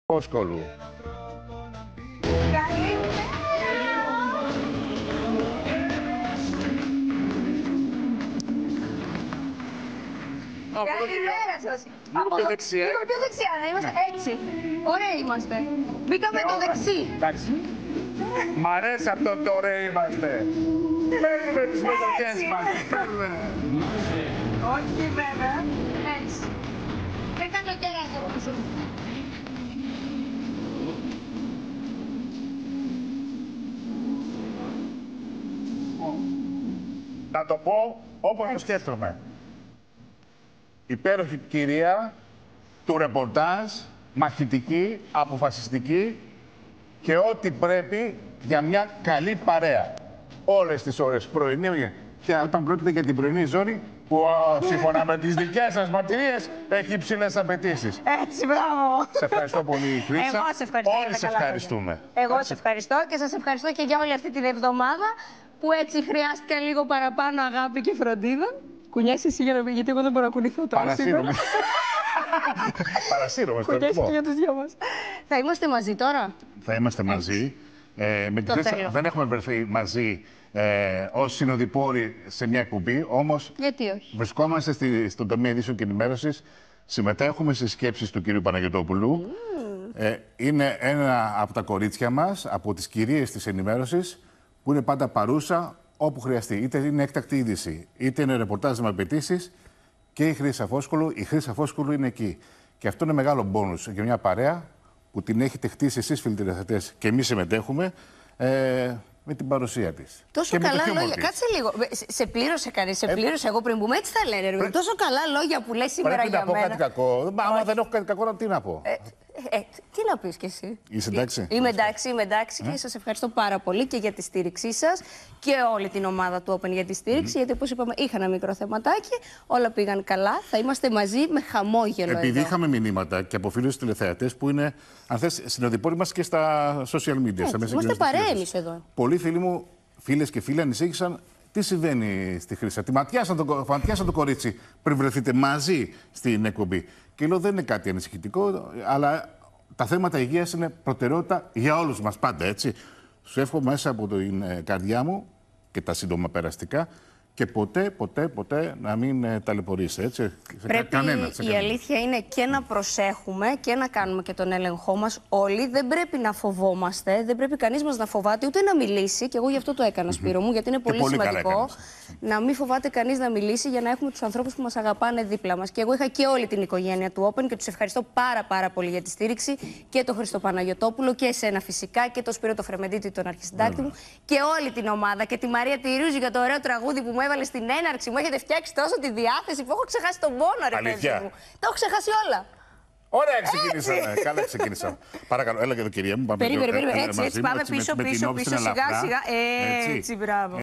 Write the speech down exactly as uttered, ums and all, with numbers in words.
Φόσκολου. Καλημέρα σας. Λίγο πιο δεξιά. Λίγο πιο δεξιά, να είμαστε έτσι. Ωραία είμαστε. Μπήκαμε το δεξί. Εντάξει. Μ' αρέσει αυτό το ωραία είμαστε. Παίρνουμε τις μετοχές μας. Παίρνουμε. Όχι βέβαια. Έτσι. Δεν κάνω κεράσια πίσω. Να το πω όπως το σκέφτομαι. Υπέροχη κυρία του ρεπορτάζ, μαχητική, αποφασιστική και ό,τι πρέπει για μια καλή παρέα. Όλες τις ώρες πρωινή και όταν πρόκειται για την πρωινή ζώνη που σύμφωνα με τις δικές σας μαρτυρίες έχει υψηλές απαιτήσεις. Έτσι, μπράβο. Σε ευχαριστώ πολύ, Χρύσα. Εγώ σε ευχαριστώ. Όλοι σε ευχαριστούμε. Εγώ σε ευχαριστώ και σας ευχαριστώ και για όλη αυτή την εβδομάδα που έτσι χρειάστηκα λίγο παραπάνω αγάπη και φροντίδα. Κουνιάσαι εσύ για να μην, γιατί εγώ δεν μπορώ να κουνηθώ τώρα. Παρασύρωμαι. Παρασύρωμαι στο Κουνιάσαι ρυθμό. και για τους δυο μας. Θα είμαστε μαζί τώρα. Θα είμαστε μαζί. Ε, με τη Χρύσα δεν έχουμε βρεθεί μαζί ε, ως συνοδοιπόροι σε μια εκπομπή, όμως Γιατί όχι. βρισκόμαστε στη, στον τομέα ειδήσεων και ενημέρωσης, συμμετέχουμε στις σκέψεις του κυρίου Παναγιωτόπουλου. Mm. Ε, είναι ένα από τα κορίτσια μας, από τις κυρίες της ενημέρωσης, που είναι πάντα παρούσα όπου χρειαστεί. Είτε είναι έκτακτη είδηση, είτε είναι ρεπορτάζ με απαιτήσεις, και η Χρύσα Φόσκολου. Η Χρύσα Φόσκολου είναι εκεί. Και αυτό είναι μεγάλο μπόνους για μια παρέα που την έχετε χτίσει εσείς, φίλοι τηλεθεατές, και εμείς συμμετέχουμε ε, με την παρουσία της. Τόσο καλά λόγια. Κάτσε λίγο. Σε, σε πλήρωσε κανείς, σε πλήρωσε εγώ πριν μπούμε. Έτσι θα λένε. Ρε. Πρέ... Τόσο καλά λόγια που λες σήμερα Πρέπει για να πω μένα. κάτι κακό. Μα άμα δεν έχω κάτι κακό, τι να πω. Ε, ε, τι να πεις κι εσύ. Είσαι εντάξει. Είμαι εντάξει, είμαι εντάξει ε? και σας ευχαριστώ πάρα πολύ και για τη στήριξή σας και όλη την ομάδα του Open για τη στήριξη. Mm. Γιατί όπως είπαμε, είχα ένα μικρό θεματάκι, όλα πήγαν καλά. Θα είμαστε μαζί με χαμόγελο. Επειδή εδώ. είχαμε μηνύματα και από φίλους τηλεθεατές που είναι, αν θες, συνοδοιπόροι μας και στα social media. Έτσι, στα μέσα είμαστε παρέα εμείς εδώ. Πολλοί φίλοι μου, φίλες και φίλοι, ανησύχησαν τι συμβαίνει στη Χρύσα. Τη ματιάσαν το, ματιάσαν το κορίτσι πριν βρεθείτε μαζί στην εκπομπή. Και λέω δεν είναι κάτι ανησυχητικό, αλλά τα θέματα υγείας είναι προτεραιότητα για όλους μας πάντα, έτσι. Σου εύχομαι μέσα από την ε, καρδιά μου και τα σύντομα περαστικά και ποτέ, ποτέ, ποτέ να μην ε, ταλαιπωρήσει, έτσι. Πρέπει κανένα, η κανένα. αλήθεια είναι και να προσέχουμε και να κάνουμε και τον έλεγχό μας όλοι. Δεν πρέπει να φοβόμαστε, δεν πρέπει κανείς μας να φοβάται ούτε να μιλήσει. Και εγώ γι' αυτό το έκανα, Σπύρο μου, γιατί είναι πολύ, πολύ σημαντικό να μην φοβάται κανείς να μιλήσει για να έχουμε τους ανθρώπους που μας αγαπάνε δίπλα μας. Και εγώ είχα και όλη την οικογένεια του Open και τους ευχαριστώ πάρα πάρα πολύ για τη στήριξη. Και τον Χριστό Παναγιωτόπουλο και εσένα φυσικά και τον Σπύρο το Φρεμεντίτη, τον αρχισυντάκτη μου. Και όλη την ομάδα και τη Μαρία τη Ρούζη για το ωραίο τραγούδι που μου έβαλε στην έναρξη. Μου έχετε φτιάξει τόσο τη διάθεση που έχω ξεχάσει τον πόνο, ρε παιδί μου. Τα έχω ξεχάσει όλα. Ωραία, ξεκινήσαμε. Καλά, ξεκινήσαμε. Παρακαλώ, έλα και εδώ, κυρία μου. Περίμενε, περίμενε. Έτσι, έτσι, πάμε πίσω, πίσω, πίσω, σιγά, σιγά. Έτσι, μπράβο.